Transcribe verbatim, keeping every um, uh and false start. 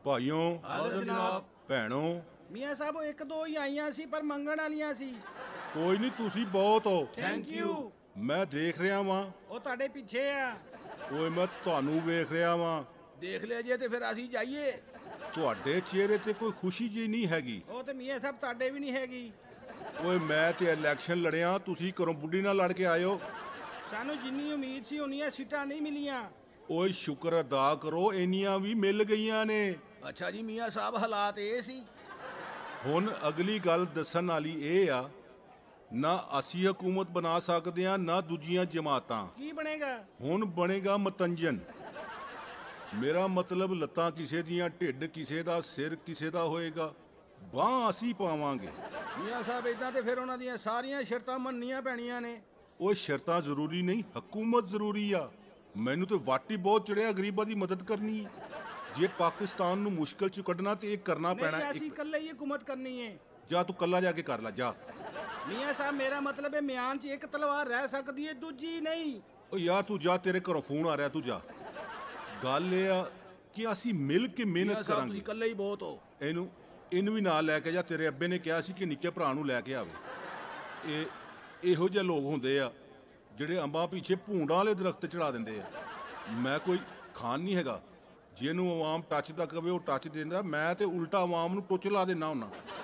ਭਾਈਓ ਹਾਜ਼ਰ ਜਨਾਬ। ਭੈਣੋ ਮੀਆਂ ਸਾਹਿਬ ਉਹ ਇੱਕ ਦੋ ਹੀ ਆਈਆਂ ਸੀ ਪਰ ਮੰਗਣ ਵਾਲੀਆਂ ਸੀ। ਕੋਈ ਨਹੀਂ, ਤੁਸੀਂ ਬਹੁਤ ਹੋ। Thank you. ਮੈਂ ਦੇਖ ਰਿਹਾ ਵਾਂ। ਉਹ ਤੁਹਾਡੇ ਪਿੱਛੇ ਆ। ਓਏ ਮੈਂ ਤੁਹਾਨੂੰ ਵੇਖ ਰਿਹਾ ਵਾਂ। ਦੇਖ ਲਿਆ ਜੇ ਤੇ ਫਿਰ ਅਸੀਂ ਜਾਈਏ। ਤੁਹਾਡੇ ਚਿਹਰੇ ਤੇ ਕੋਈ ਖੁਸ਼ੀ ਜੀ ਨਹੀਂ ਹੈਗੀ। ਉਹ ਤੇ ਮੀਆਂ ਸਾਹਿਬ ਤੁਹਾਡੇ ਵੀ ਨਹੀਂ ਹੈਗੀ। ਓਏ ਮੈਂ ਤੇ ਇਲੈਕਸ਼ਨ ਲੜਿਆ, ਤੁਸੀਂ ਘਰੋਂ ਬੁੱਢੀ ਨਾਲ ਲੜ ਕੇ ਆਇਓ। ਸਾਨੂੰ ਜਿੰਨੀ ਉਮੀਦ ਸੀ ਉਨੀਆਂ ਸੀਟਾਂ ਨਹੀਂ ਮਿਲੀਆਂ। ਓਏ ਸ਼ੁਕਰ ਅਦਾ ਕਰੋ, ਇੰਨੀਆਂ ਵੀ ਮਿਲ ਗਈਆਂ ਨੇ। ਅੱਛਾ ਜੀ ਮੀਆਂ ਸਾਹਿਬ, ਹਾਲਾਤ ਇਹ ਸੀ। ਹੁਣ ਅਗਲੀ ਗੱਲ ਦੱਸਣ ਵਾਲੀ ਇਹ ਆ, ਨਾ ਅਸੀਂ ਹਕੂਮਤ ਬਣਾ ਸਕਦੇ ਆ ਨਾ ਦੂਜੀਆਂ ਜਮਾਤਾਂ। ਕੀ ਬਣੇਗਾ? ਹੁਣ ਬਣੇਗਾ ਮਤੰਜਨ। ਮੇਰਾ ਮਤਲਬ ਲੱਤਾਂ ਕਿਸੇ ਦੀਆਂ, ਢਿੱਡ ਕਿਸੇ ਦਾ, ਸਿਰ ਕਿਸੇ ਦਾ ਹੋਏਗਾ, ਬਾਂਹ ਅਸੀਂ ਪਾਵਾਂਗੇ। ਮੀਆਂ ਸਾਹਿਬ ਇਦਾਂ ਤੇ ਫਿਰ ਉਹਨਾਂ ਦੀਆਂ ਸਾਰੀਆਂ ਸ਼ਰਤਾਂ ਮੰਨਣੀਆਂ ਪੈਣੀਆਂ ਨੇ। ਉਹ ਸ਼ਰਤਾਂ ਜ਼ਰੂਰੀ ਨਹੀਂ, ਹਕੂਮਤ ਜ਼ਰੂਰੀ ਆ। ਮੈਨੂੰ ਤੇ ਵਾਟੀ ਬਹੁਤ ਚੜਿਆ ਗਰੀਬਾਂ ਦੀ ਮਦਦ ਕਰਨੀ। ਜੇ ਪਾਕਿਸਤਾਨ ਨੂੰ ਮੁਸ਼ਕਲ ਚ ਕੱਢਣਾ ਤੇ ਇਹ ਕਰਨਾ ਪੈਣਾ। ਨਹੀਂ, ਅਸੀਂ ਇਕੱਲੇ ਹੀ ਹਕੂਮਤ ਕਰਨੀ ਹੈ। ਜਾ ਤੂੰ ਕੱਲਾ ਜਾ ਕੇ ਕਰ ਲੈ ਜਾ। ਮੀਆਂ ਸਾਹਿਬ ਮੇਰਾ ਮਤਲਬ ਹੈ ਮਿਆਨ 'ਚ ਇੱਕ ਤਲਵਾਰ ਰਹਿ ਸਕਦੀ ਹੈ, ਦੂਜੀ ਨਹੀਂ। ਉਹ ਯਾਰ ਤੂੰ ਜਾ, ਤੇਰੇ ਘਰੋਂ ਫੋਨ ਆ ਰਿਹਾ, ਤੂੰ ਜਾ। ਗੱਲ ਇਹ ਆ ਕਿ ਅਸੀਂ ਮਿਲ ਕੇ ਮਿਹਨਤ ਕਰਾਂਗੇ। ਤੁਸੀਂ ਇਕੱਲੇ ਹੀ ਬਹੁਤ ਹੋ। ਇਹਨੂੰ ਇਹਨੂੰ ਵੀ ਨਾਲ ਲੈ ਕੇ ਜਾ। ਤੇਰੇ ਅੱਬੇ ਨੇ ਕਿਹਾ ਸੀ ਕਿ ਨਿੱਕੇ ਭਰਾ ਨੂੰ ਲੈ ਕੇ ਆਵੇ। ਇਹ ਇਹੋ ਜਿਹੇ ਲੋਕ ਹੁੰਦੇ ਆ ਜਿਹੜੇ ਅੰਬਾਂ ਪਿੱਛੇ ਭੂੰਡਾਂ ਵਾਲੇ ਦਰਖਤ ਚੜਾ ਦਿੰਦੇ ਆ। ਮੈਂ ਕੋਈ ਖਾਨ ਨਹੀਂ ਹੈਗਾ, ਜਿਹਨੂੰ ਆਵਾਮ ਟੱਚ ਦਾ ਕਵੇ ਉਹ ਟੱਚ ਦਿੰਦਾ। ਮੈਂ ਤੇ ਉਲਟਾ ਆਵਾਮ ਨੂੰ ਟੁੱਚ ਲਾ ਦਿੰਦਾ ਹੁੰਦਾ।